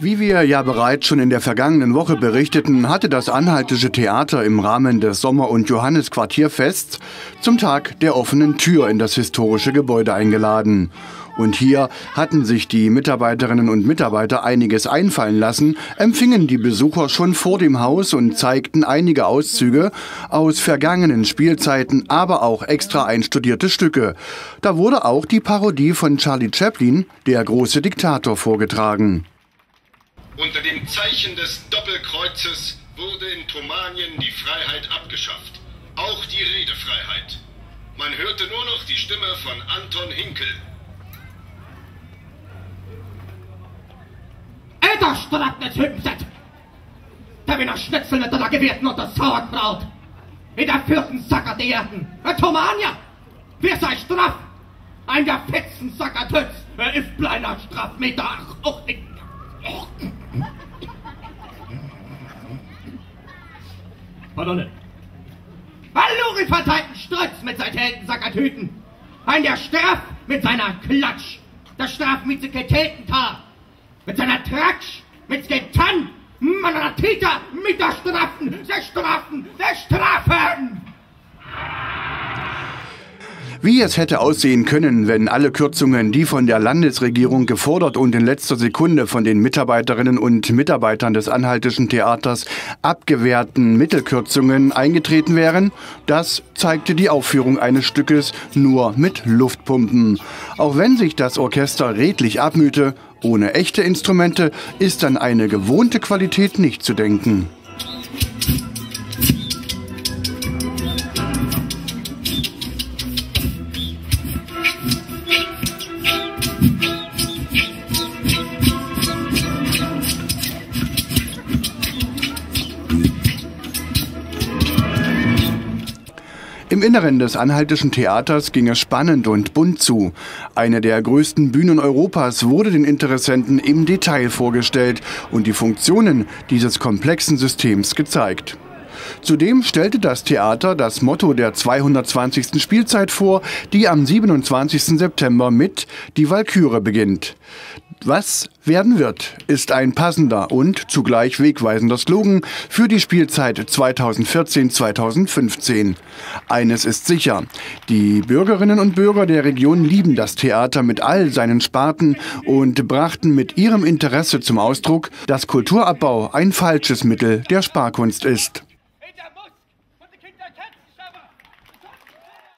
Wie wir ja bereits schon in der vergangenen Woche berichteten, hatte das Anhaltische Theater im Rahmen des Sommer- und Johannisquartierfests zum Tag der offenen Tür in das historische Gebäude eingeladen. Und hier hatten sich die Mitarbeiterinnen und Mitarbeiter einiges einfallen lassen, empfingen die Besucher schon vor dem Haus und zeigten einige Auszüge aus vergangenen Spielzeiten, aber auch extra einstudierte Stücke. Da wurde auch die Parodie von Charlie Chaplin, Der große Diktator, vorgetragen. Unter dem Zeichen des Doppelkreuzes wurde in Thomanien die Freiheit abgeschafft. Auch die Redefreiheit. Man hörte nur noch die Stimme von Anton Hinkel. Alter, stracknet Hübenset! Der Wiener Schnitzel mit der Gewirten und das Sauerkraut! In der vierten Sacker der Erden! Thomania! Wer sei straff? Ein der fetzen Sacker Tötz! Ist bleiner Strafmeter! Pardon. Valory verteilten Strutz mit seinen Heldensackertüten! Ein der Straff mit seiner Klatsch! Der Straff mit seinen Keteltentar! Mit seiner Tratsch, mit Getan, meiner Täter, mit der Strafen, der Strafen, der Strafen! Wie es hätte aussehen können, wenn alle Kürzungen, die von der Landesregierung gefordert und in letzter Sekunde von den Mitarbeiterinnen und Mitarbeitern des Anhaltischen Theaters abgewehrten Mittelkürzungen eingetreten wären, das zeigte die Aufführung eines Stückes nur mit Luftpumpen. Auch wenn sich das Orchester redlich abmühte, ohne echte Instrumente ist an eine gewohnte Qualität nicht zu denken. Im Inneren des Anhaltischen Theaters ging es spannend und bunt zu. Eine der größten Bühnen Europas wurde den Interessenten im Detail vorgestellt und die Funktionen dieses komplexen Systems gezeigt. Zudem stellte das Theater das Motto der 220. Spielzeit vor, die am 27. September mit Die Walküre beginnt. Was werden wird, ist ein passender und zugleich wegweisender Slogan für die Spielzeit 2014-2015. Eines ist sicher, die Bürgerinnen und Bürger der Region lieben das Theater mit all seinen Sparten und brachten mit ihrem Interesse zum Ausdruck, dass Kulturabbau ein falsches Mittel der Sparkunst ist.